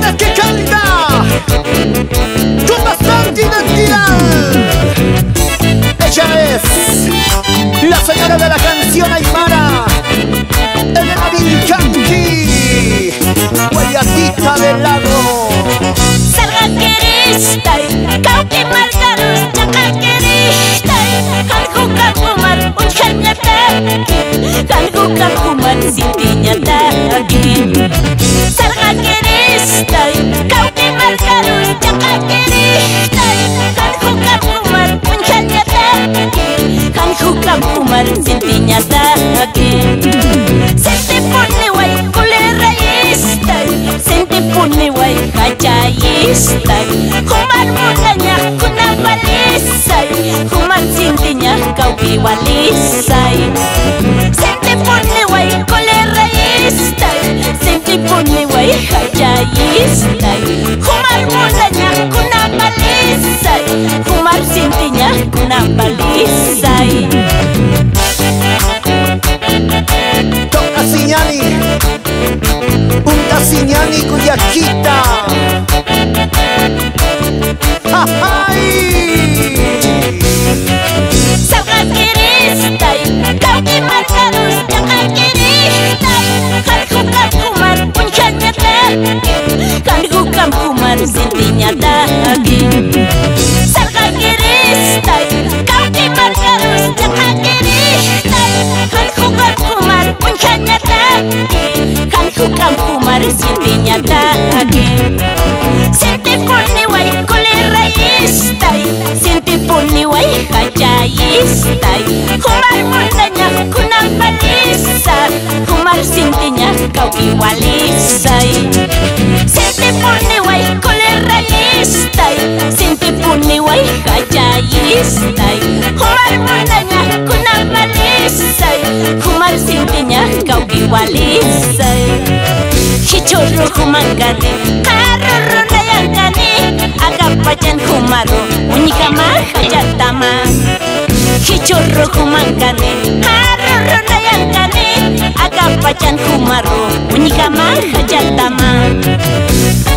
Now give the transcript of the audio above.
la que canta con bastante identidad. Ella es la señora de la canción aymara, Elena Vilcanqui, Guayatita del Lago. Sargaqueristay, Cauqui Margarus, Yacaqueristay, Canju Capumar, Unchañata, Canju Capumar, Sintiñata, Sargaqueristay, Cauqui Margarus, Yacaqueristay, Canju Capumar, Unchañata, Canju Capumar, Sintiñata, Sente Puniway, Culerraistay, Sente Puniway, Cachayistay, Kumar Munanya, Kunapalisay, Kumar Sintinya, Kaupiwalisay. Sente Puniway, Culerraistay, Sente Puniway, Cachayistay, Kumar Munanya, Kunapalisay, Kumar Sintinya, Kunapalisay. Toca Siñani, Punta Siñani, Cuyaquita. ¡Ay! Sargaqueristay, Cauqui Margarus, Yacaqueristay, Canju Capumar, Unchañata, Canju Capumar, Sintiñata. Sargaqueristay, Cauqui Margarus, Yacaqueristay, Canju Capumar, Unchañata, Canju Capumar, Sintiñata. Sente Puniway, Culerraistay, Sente Puniway, Cachayistay, Kumar Munanya, Kunapalisa, Kumar Sintinya, Kaupiwalisay. Sente Puniway, Culerraistay, Sente Puniway, Cachayistay, Kumar Munanya, Kunapalisay, Kumar Sintinya, Kaupiwalisay. Hichurru humangani, karurru nayangani, agapayan humaru, unikama hajatama. Hichurru humangani, karurru nayangani, agapayan humaru, unikama hajatama.